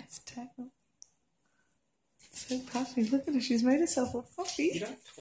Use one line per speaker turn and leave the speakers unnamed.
It's techno. So puffy. Look at her. She's made herself all puffy.